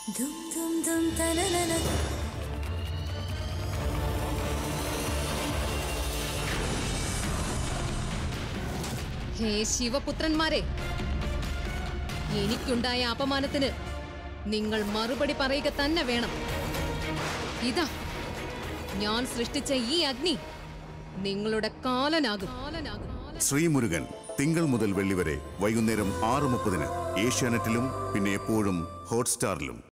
ഹേ ശിവപുത്രന്മാരെ, എനിക്കുണ്ടായ അപമാനത്തിന് നിങ്ങൾ മറുപടി പറയുക തന്നെ വേണം. ഇതാ ഞാൻ സൃഷ്ടിച്ച ഈ അഗ്നി നിങ്ങളുടെ കാലനാകും. ശ്രീമുരുകൻ തിങ്കൾ മുതൽ വെള്ളി വരെ വൈകുന്നേരം 6:30 ഏഷ്യാനെറ്റിലും പിന്നെ എപ്പോഴും ഹോട്ട്സ്റ്റാറിലും.